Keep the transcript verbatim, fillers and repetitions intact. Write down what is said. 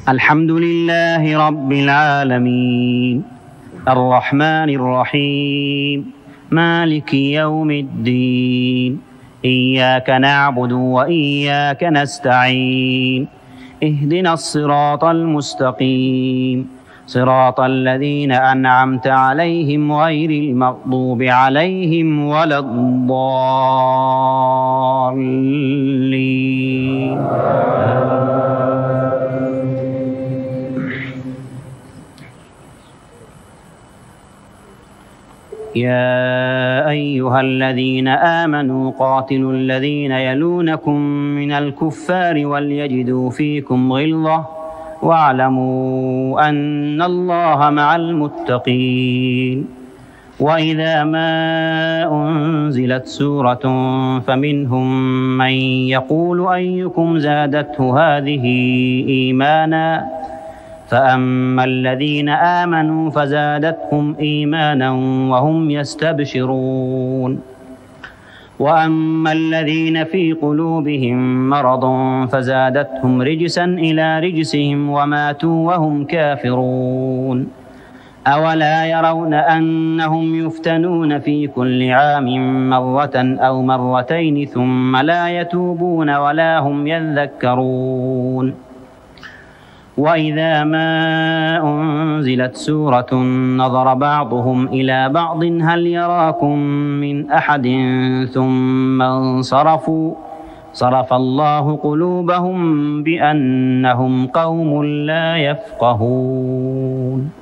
الحمد لله رب العالمين الرحمن الرحيم مالك يوم الدين إياك نعبد وإياك نستعين اهدنا الصراط المستقيم صراط الذين أنعمت عليهم غير المغضوب عليهم ولا الضالين. يا أيها الذين آمنوا قاتلوا الذين يلونكم من الكفار وليجدوا فيكم غلظة واعلموا أن الله مع المتقين. وإذا ما أنزلت سورة فمنهم من يقول أيكم زادته هذه إيمانا فأما الذين آمنوا فزادتهم إيمانا وهم يستبشرون وأما الذين في قلوبهم مرض فزادتهم رجسا إلى رجسهم وماتوا وهم كافرون. أولا يرون أنهم يفتنون في كل عام مرة أو مرتين ثم لا يتوبون ولا هم يذكرون. وإذا ما أنزلت سورة نظر بعضهم إلى بعض هل يراكم من أحد ثم انصرفوا صرف الله قلوبهم بأنهم قوم لا يفقهون.